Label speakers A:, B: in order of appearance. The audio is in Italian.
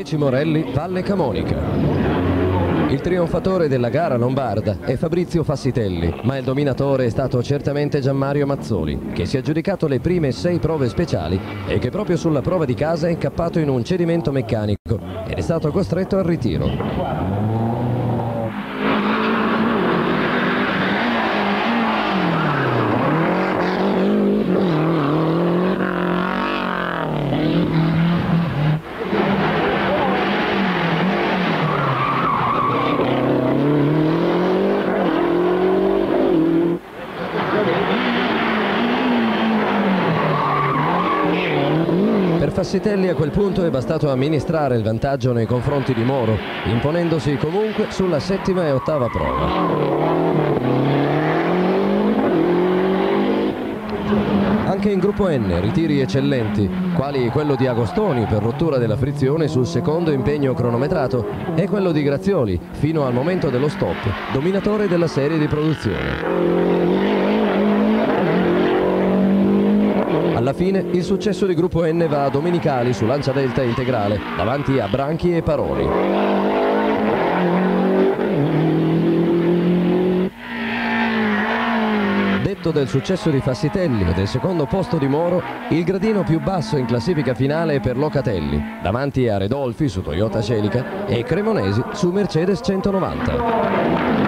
A: 10° Rally Valle Camonica. Il trionfatore della gara lombarda è Fabrizio Fassitelli, ma il dominatore è stato certamente Gianmario Mazzoli, che si è aggiudicato le prime 6 prove speciali e che proprio sulla prova di casa è incappato in un cedimento meccanico ed è stato costretto al ritiro. Per Fassitelli a quel punto è bastato amministrare il vantaggio nei confronti di Moro, imponendosi comunque sulla 7ª e 8ª prova. Anche in gruppo N ritiri eccellenti, quali quello di Agostoni per rottura della frizione sul secondo impegno cronometrato e quello di Grazioli fino al momento dello stop, dominatore della serie di produzione. Alla fine il successo di gruppo N va a Domenicali su Lancia Delta integrale, davanti a Branchi e Paroni. Detto del successo di Fassitelli e del secondo posto di Moro, il gradino più basso in classifica finale è per Locatelli, davanti a Redolfi su Toyota Celica e Cremonesi su Mercedes 190.